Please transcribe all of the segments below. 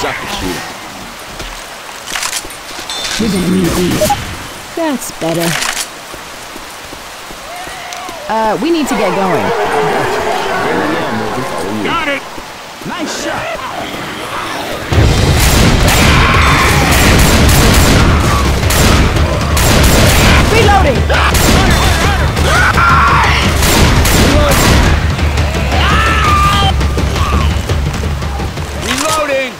stop the shooting. We're gonna need these. That's better. We need to get going. Got it! Nice shot! Reloading! Reloading!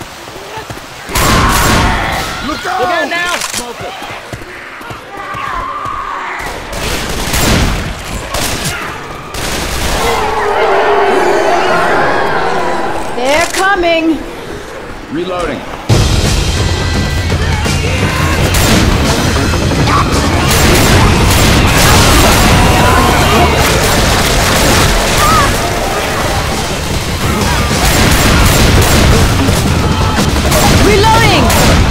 Look out! Look out now! Smoke it. They're coming! Reloading. Reloading!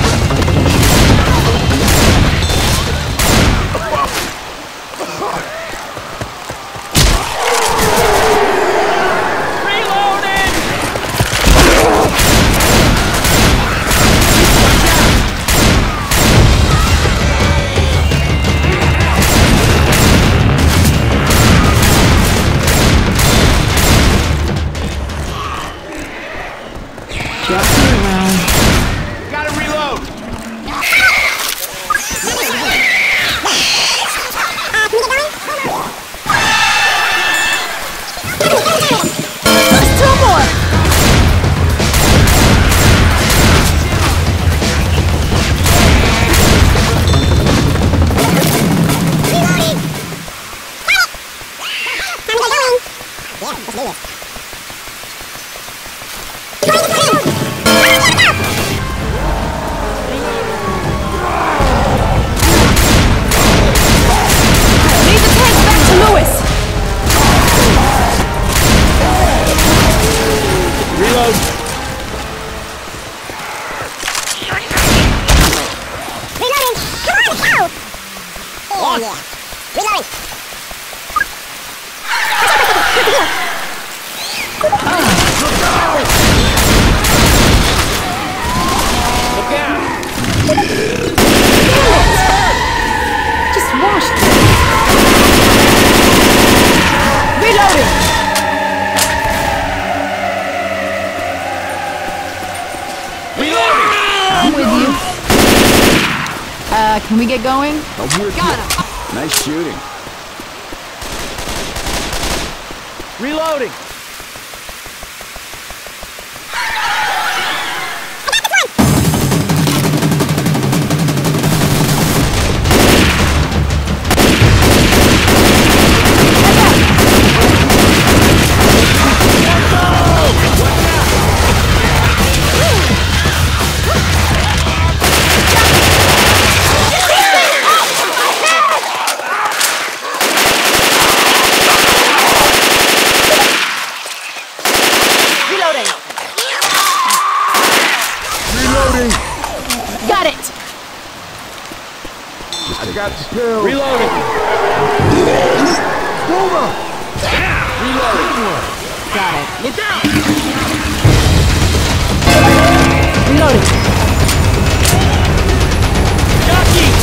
Gotta reload! Two more! Lead the tanks back to Lewis! Reload! Reloading! Come on! Ow! Yeah. Reloading! Look out! Just washed them. Reloading! Reloading! I'm with you. Can we get going? I'm with you. Nice shooting. Reloading! Reloading! Got it! I got the pill. Reloading! Boomer! Reloading! Got it. Look out! Reloading. Jockeys!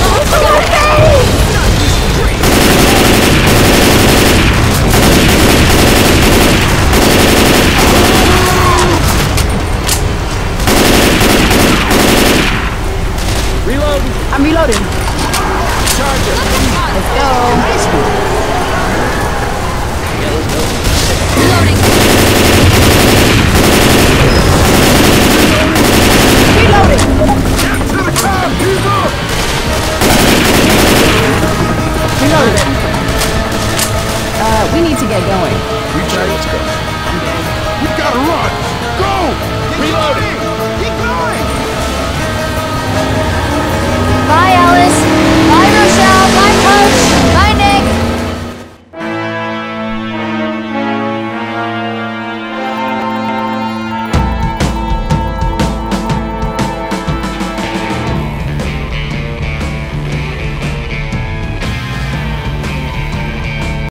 Reloading! I'm reloading. Charger! Let's go. Nice one! Reloading.